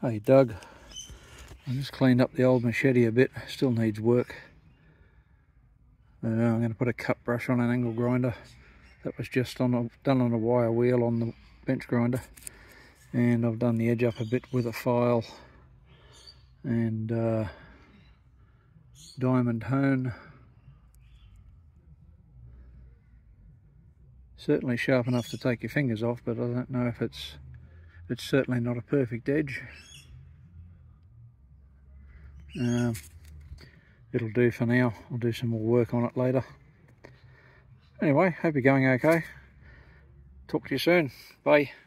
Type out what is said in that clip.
Hey Doug, I just cleaned up the old machete a bit, still needs work. I'm going to put a cut brush on an angle grinder. That was just done on a wire wheel on the bench grinder. And I've done the edge up a bit with a file and diamond hone. Certainly sharp enough to take your fingers off, but I don't know if it's certainly not a perfect edge. It'll do for now. I'll do some more work on it later. Anyway, hope you're going okay. Talk to you soon. Bye.